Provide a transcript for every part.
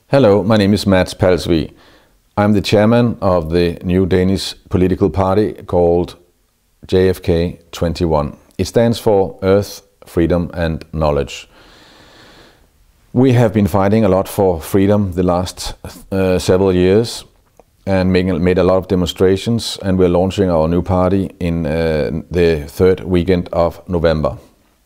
Hello, my name is Mads Palsvig. I'm the chairman of the new Danish political party called JFK 21. It stands for Earth, Freedom and Knowledge. We have been fighting a lot for freedom the last several years and made a lot of demonstrations, and we're launching our new party in the third weekend of November.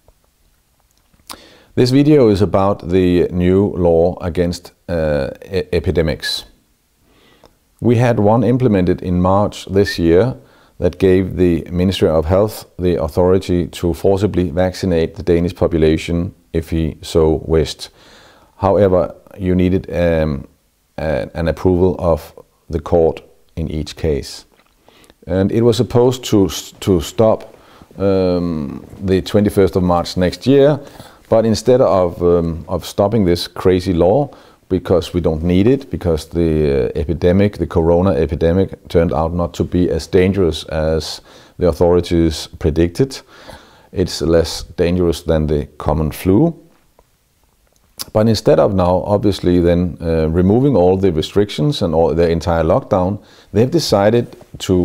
This video is about the new law against epidemics. We had one implemented in March this year that gave the Ministry of Health the authority to forcibly vaccinate the Danish population if he so wished. However, you needed an approval of the court in each case. And it was supposed to stop the 21st of March next year. But instead of stopping this crazy law, because we don't need it, because the epidemic, the corona epidemic, turned out not to be as dangerous as the authorities predicted. It's less dangerous than the common flu. But instead of now, obviously, then removing all the restrictions and all the entire lockdown, they've decided to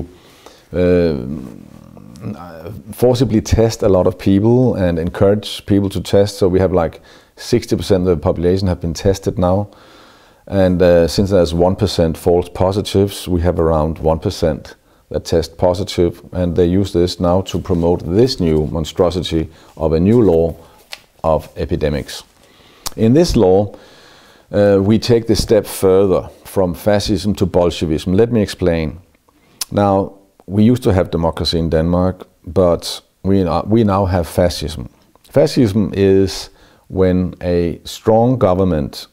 forcibly test a lot of people and encourage people to test. So we have like 60% of the population have been tested now. And since there's 1% false positives, we have around 1% that test positive. And they use this now to promote this new monstrosity of a new law of epidemics. In this law, we take the step further from fascism to Bolshevism. Let me explain. Now, we used to have democracy in Denmark, but we now have fascism. Fascism is when a strong government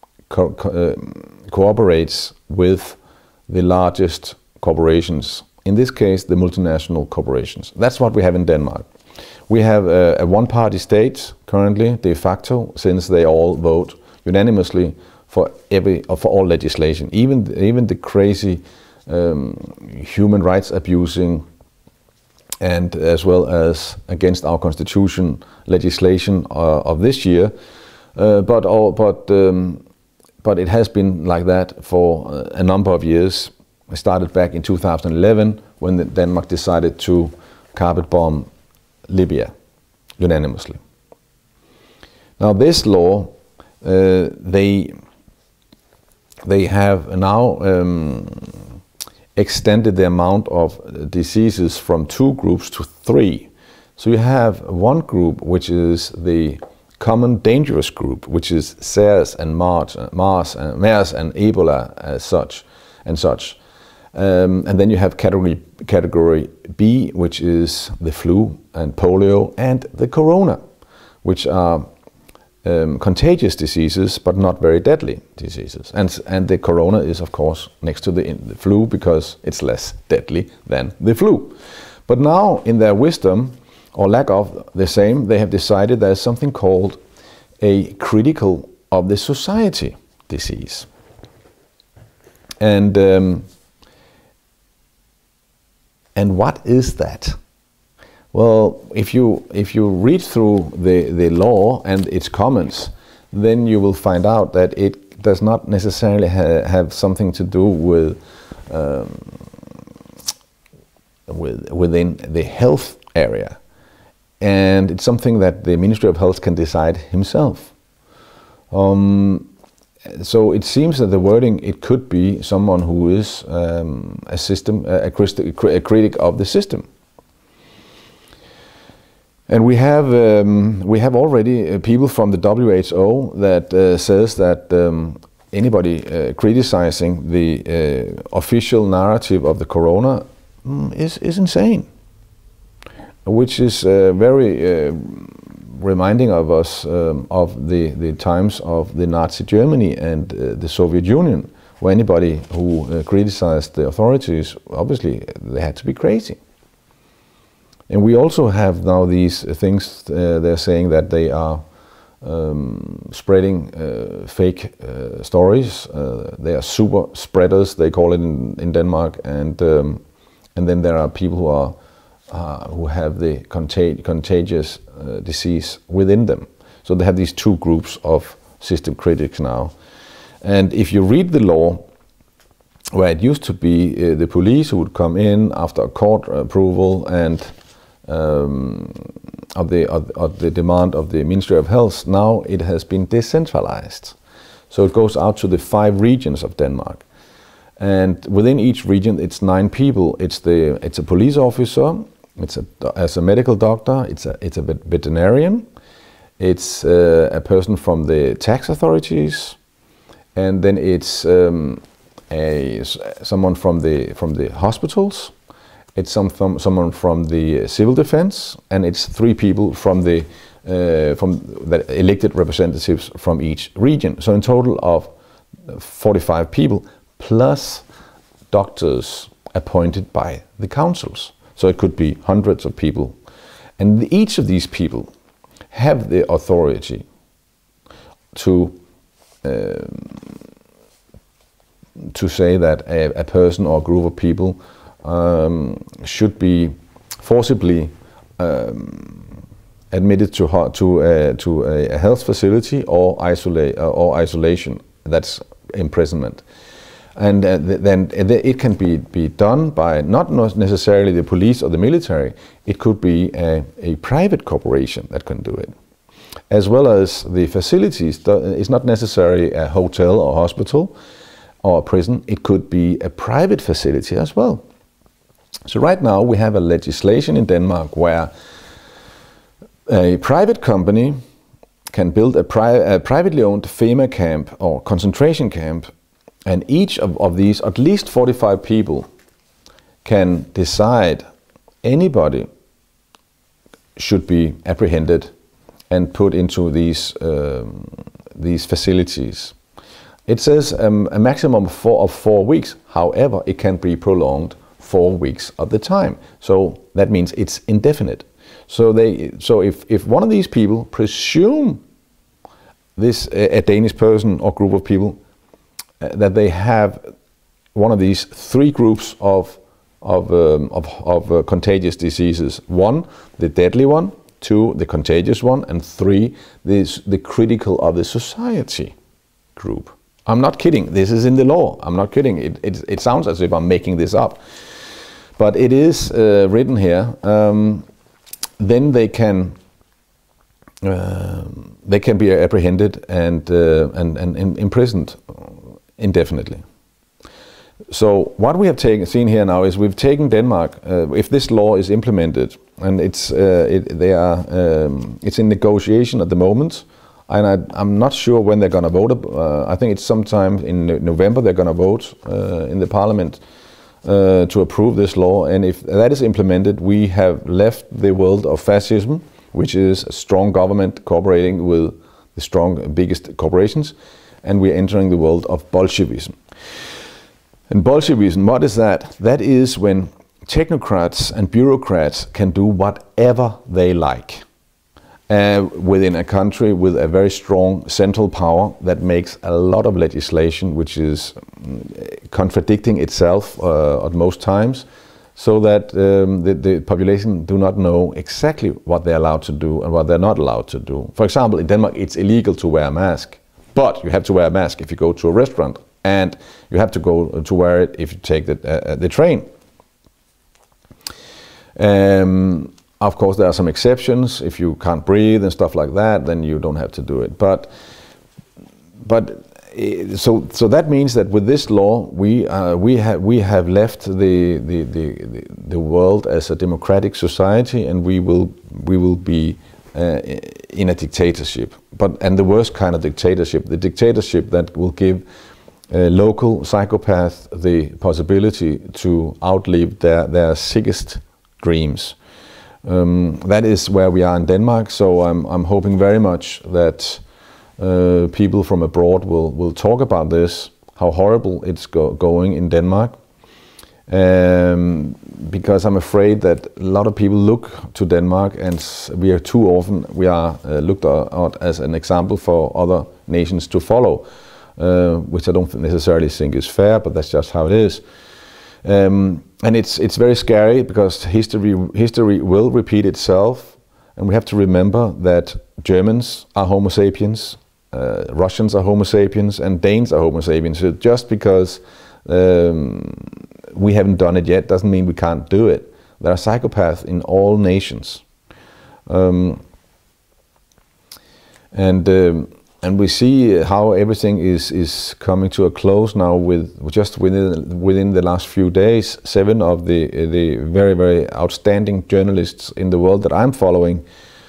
cooperates with the largest corporations, in this case the multinational corporations. That's what we have in Denmark. We have a one-party state currently, de facto, since they all vote unanimously for all legislation, even the crazy human rights abusing and as well as against our constitution legislation of this year, but it has been like that for a number of years. It started back in 2011 when Denmark decided to carpet bomb Libya unanimously. Now this law, they have now extended the amount of diseases from 2 groups to 3. So you have one group which is the common dangerous group, which is SARS and MERS and Ebola as such and such. And then you have category B, which is the flu and polio and the corona, which are contagious diseases, but not very deadly diseases. And the corona is, of course, next to the flu because it's less deadly than the flu. But now, in their wisdom, or lack of the same, they have decided there's something called a critical of the society disease. And what is that? Well, if you read through the law and its comments, then you will find out that it does not necessarily have something to do with within the health area, and it's something that the Ministry of Health can decide himself. So it seems that the wording, it could be someone who is a critic of the system. And we have already people from the WHO that says that anybody criticizing the official narrative of the corona is insane, which is very reminding of us of the times of the Nazi Germany and the Soviet Union, where anybody who criticized the authorities, obviously they had to be crazy. And we also have now these things, they're saying that they are spreading fake stories. They are super spreaders, they call it in Denmark, and then there are people who have the contagious disease within them. So they have these 2 groups of system critics now. And if you read the law, where it used to be the police who would come in after a court approval and of the demand of the Ministry of Health, now it has been decentralized. So it goes out to the 5 regions of Denmark. And within each region, it's 9 people. It's a police officer, as a medical doctor, it's a veterinarian, it's a person from the tax authorities, and then it's someone from the hospitals, it's someone from the civil defense, and it's 3 people from the elected representatives from each region. So in total of 45 people, plus doctors appointed by the councils. So it could be hundreds of people. And each of these people have the authority to say that a person or a group of people should be forcibly admitted to a health facility or isolation. That's imprisonment. And then it can be done by not necessarily the police or the military. It could be a private corporation that can do it. As well as the facilities, it's not necessarily a hotel or hospital or a prison. It could be a private facility as well. So right now we have a legislation in Denmark where a private company can build a privately owned FEMA camp or concentration camp, and each of these, at least 45 people, can decide anybody should be apprehended and put into these facilities. It says a maximum of 4 weeks. However, it can be prolonged 4 weeks at the time. So that means it's indefinite. So if one of these people presume a Danish person or group of people that they have one of these 3 groups of contagious diseases: 1, the deadly one; 2, the contagious one; and 3, the critical of the society group. I'm not kidding. This is in the law. I'm not kidding. It sounds as if I'm making this up, but it is written here. Then they can be apprehended and imprisoned indefinitely. So what we have seen here now is we've taken Denmark. If this law is implemented, and it's in negotiation at the moment, and I'm not sure when they're going to vote. I think it's sometime in November they're going to vote in the parliament to approve this law. And if that is implemented, we have left the world of fascism, which is a strong government cooperating with the biggest corporations, and we're entering the world of Bolshevism. And Bolshevism, what is that? That is when technocrats and bureaucrats can do whatever they like within a country with a very strong central power that makes a lot of legislation which is contradicting itself at most times, so that the population do not know exactly what they're allowed to do and what they're not allowed to do. For example, in Denmark it's illegal to wear a mask, but you have to wear a mask if you go to a restaurant, and you have to go to wear it if you take the train. Of course, there are some exceptions. If you can't breathe and stuff like that, then you don't have to do it. So that means that with this law, we have left the world as a democratic society, and we will be in a dictatorship. And the worst kind of dictatorship, the dictatorship that will give local psychopaths the possibility to outlive their sickest dreams. That is where we are in Denmark. So I'm hoping very much that people from abroad will talk about this, how horrible it's going in Denmark, because I'm afraid that a lot of people look to Denmark, and we are too often looked at as an example for other nations to follow, which I don't necessarily think is fair, but that's just how it is. And it's very scary, because history will repeat itself, and we have to remember that Germans are Homo sapiens, Russians are Homo sapiens and Danes are Homo sapiens. So just because we haven't done it yet doesn't mean we can't do it. There are psychopaths in all nations. And we see how everything is coming to a close now within the last few days. 7 of the very, very outstanding journalists in the world that I'm following,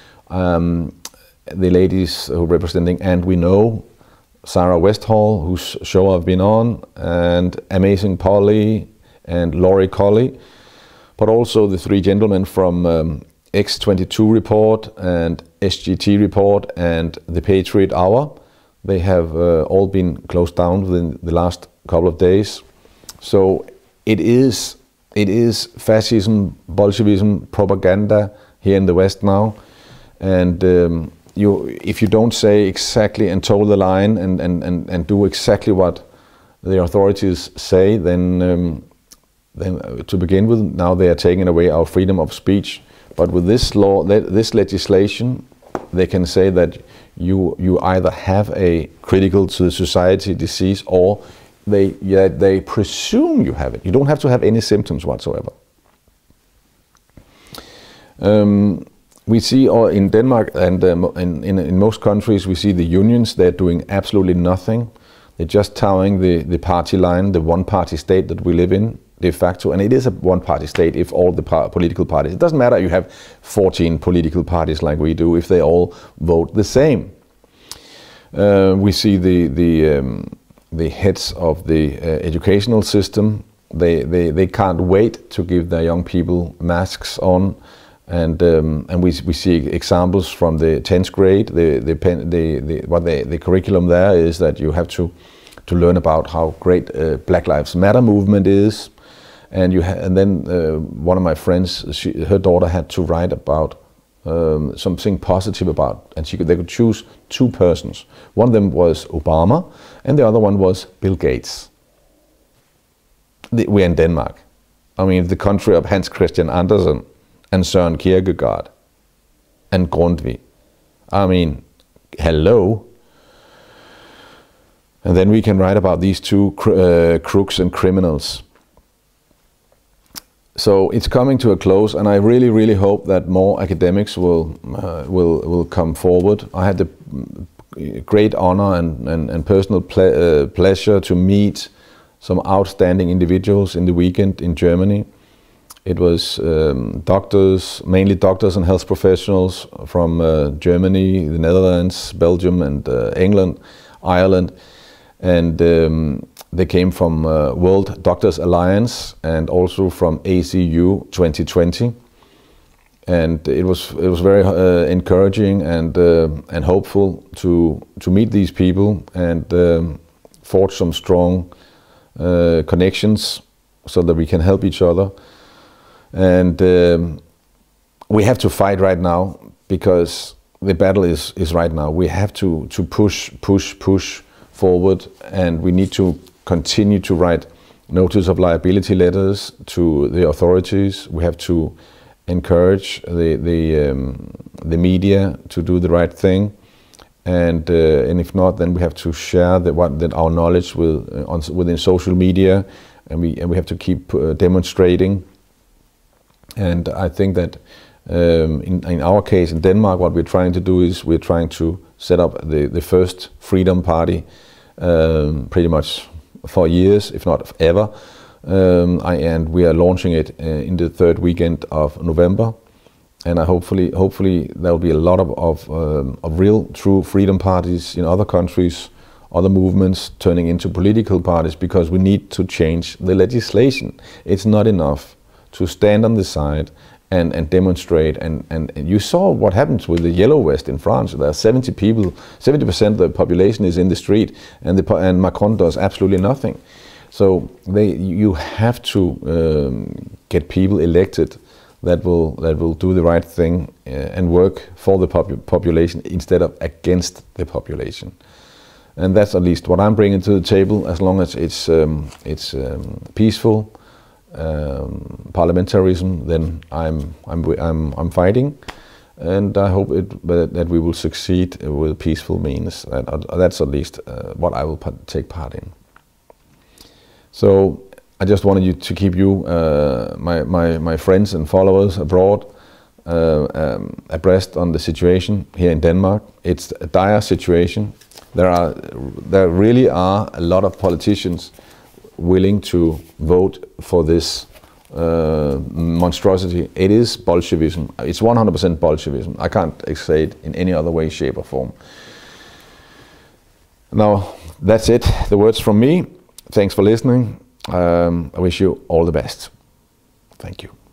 the ladies who are representing And We Know, Sarah Westall, whose show I've been on, and Amazing Polly and Laurie Colley, but also the 3 gentlemen from X22 report and SGT report and the Patriot Hour. They have all been closed down within the last couple of days. So it is fascism, Bolshevism, propaganda here in the West now. And if you don't say exactly and toe the line and do exactly what the authorities say, then to begin with, now they are taking away our freedom of speech. But with this law, this legislation, they can say that you either have a critical to the society disease, or they presume you have it. You don't have to have any symptoms whatsoever. We see in Denmark and in most countries, we see the unions, they're doing absolutely nothing. They're just towing the party line, the one-party state that we live in, de facto, and it is a one-party state if all the political parties, it doesn't matter you have 14 political parties like we do, if they all vote the same. We see the heads of the educational system, they can't wait to give their young people masks on, and we see examples from the 10th grade. The curriculum there is that you have to learn about how great Black Lives Matter movement is. And then one of my friends, her daughter had to write about something positive about, and they could choose 2 persons. One of them was Obama, and the other one was Bill Gates. We're in Denmark. I mean, the country of Hans Christian Andersen and Søren Kierkegaard and Grundtvig. I mean, hello. And then we can write about these 2 crooks and criminals. So it's coming to a close, and I really, really hope that more academics will come forward. I had the great honor and personal pleasure to meet some outstanding individuals in the weekend in Germany. It was doctors, mainly doctors and health professionals from Germany, the Netherlands, Belgium, and England, Ireland, and they came from World Doctors Alliance and also from ACU 2020, and it was very encouraging and hopeful to meet these people and forge some strong connections so that we can help each other. And we have to fight right now, because the battle is right now. We have to push forward, and we need to continue to write notice of liability letters to the authorities. We have to encourage the media to do the right thing, and if not, then we have to share our knowledge within social media, and we have to keep demonstrating. And I think that in our case in Denmark, what we're trying to do is we're trying to set up the first Freedom Party, pretty much for years, if not ever, and we are launching it in the 3rd weekend of November, and hopefully there will be a lot of real, true freedom parties in other countries, other movements turning into political parties, because we need to change the legislation. It's not enough to stand on the side and demonstrate, and you saw what happens with the Yellow Vest in France. There are 70% of the population is in the street, and Macron does absolutely nothing. So you have to get people elected that will do the right thing and work for the population instead of against the population. And that's at least what I'm bringing to the table. As long as it's peaceful parliamentarism, then I'm fighting. and I hope that we will succeed with peaceful means. That's at least what I will take part in. So I just wanted you to keep you, my friends and followers abroad, abreast on the situation here in Denmark. It's a dire situation. There really are a lot of politicians willing to vote for this monstrosity. It is Bolshevism. It's 100% Bolshevism. I can't say it in any other way, shape or form. Now, that's it. The words from me. Thanks for listening. I wish you all the best. Thank you.